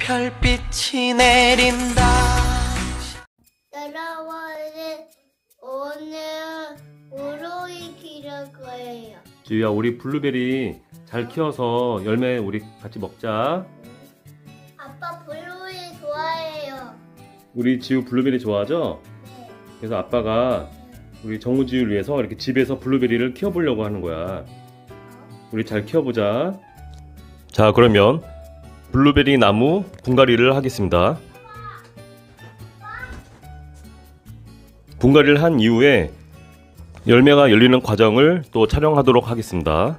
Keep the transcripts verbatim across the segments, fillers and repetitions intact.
별빛이 내린다. 여러분은 오늘 우루이 키울 거예요. 지우야, 우리 블루베리 잘 키워서 열매 우리 같이 먹자. 아빠 블루이 좋아해요. 우리 지우 블루베리 좋아하죠? 네. 그래서 아빠가 우리 정우지우를 위해서 이렇게 집에서 블루베리를 키워보려고 하는 거야. 우리 잘 키워보자. 자, 그러면 블루베리 나무 분갈이를 하겠습니다. 분갈이를 한 이후에 열매가 열리는 과정을 또 촬영하도록 하겠습니다.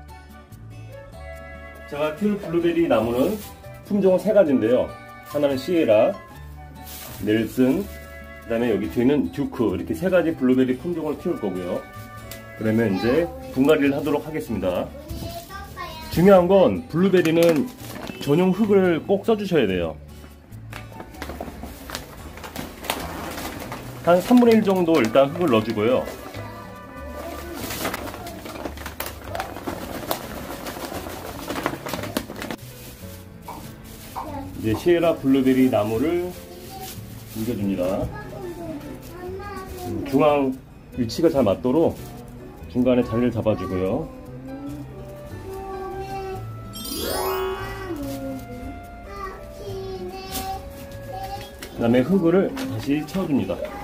제가 키울 블루베리 나무는 품종은 세 가지인데요. 하나는 시에라, 넬슨, 그 다음에 여기 뒤에는 듀크, 이렇게 세 가지 블루베리 품종을 키울 거고요. 그러면 이제 분갈이를 하도록 하겠습니다. 중요한 건 블루베리는 전용 흙을 꼭 써주셔야 돼요. 한 삼분의 일 정도 일단 흙을 넣어주고요. 이제 시에라 블루베리 나무를 옮겨줍니다. 중앙 위치가 잘 맞도록 중간에 자리를 잡아주고요. 그 다음에 흙을 다시 채워줍니다.